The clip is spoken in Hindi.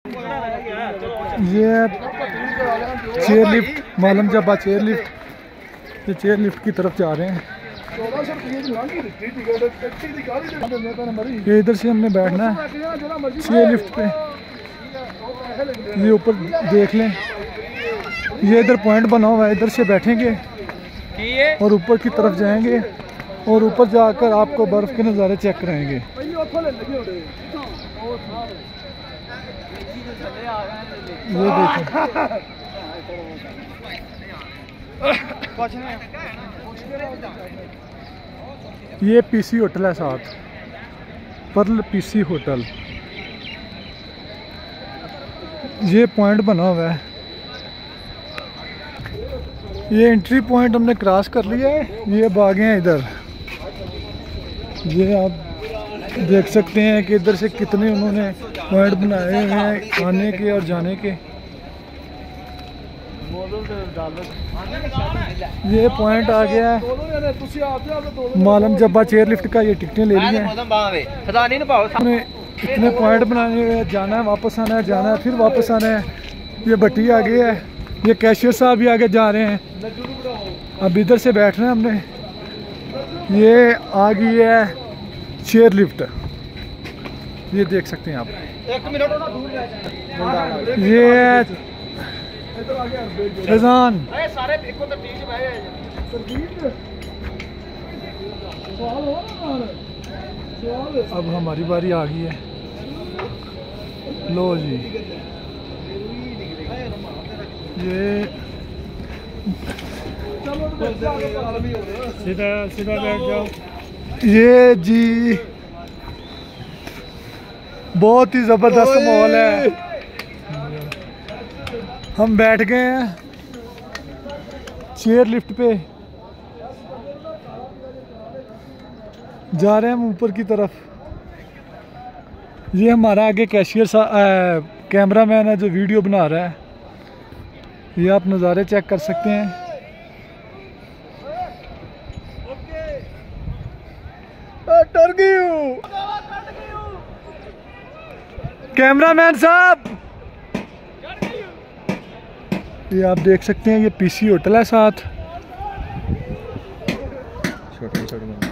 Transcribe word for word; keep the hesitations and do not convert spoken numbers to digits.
ये चेयर लिफ्ट मालम जब्बा चेयर लिफ्ट, ये चेयर लिफ्ट की तरफ जा रहे हैं। ये इधर से हमने बैठना है चेयर लिफ्ट पे। ये ऊपर देख लें, ये इधर पॉइंट बना हुआ है, इधर से बैठेंगे और ऊपर की तरफ जाएंगे और ऊपर जाकर आपको बर्फ़ के नज़ारे चेक कराएंगे। ये देखें, ये पीसी होटल है साथ, पर्ल पीसी होटल। ये पॉइंट बना हुआ है, ये एंट्री पॉइंट हमने क्रॉस कर लिया है। ये बागें हैं इधर, ये आप देख सकते हैं कि इधर से कितने उन्होंने पॉइंट बनाए हुए हैं आने के और जाने के। ये पॉइंट आ गया है मालम जब्बा चेयर लिफ्ट का। ये टिकटें ले ली हैं, इतने पॉइंट बनाने हुए, जाना है वापस आना है, जाना है फिर वापस आना है। ये भट्टी आ गई है, ये कैशियर साहब भी आगे जा रहे हैं। अब इधर से बैठना है हमने। ये आ गई है चेयर लिफ्ट, ये देख सकते हैं आप। ये फैजान, अब हमारी बारी आ गई है। लो जी, ये सीधा सीधा बैठ जाओ। ये जी बहुत ही ज़बरदस्त माहौल है। हम बैठ गए हैं चेयर लिफ्ट पे, जा रहे हैं हम ऊपर की तरफ। ये हमारा आगे कैशियर सा कैमरा मैन है जो वीडियो बना रहा है। ये आप नज़ारे चेक कर सकते हैं। कैमरामैन साहब, ये आप देख सकते हैं, ये पीसी होटल है साथ। छोटा छोटा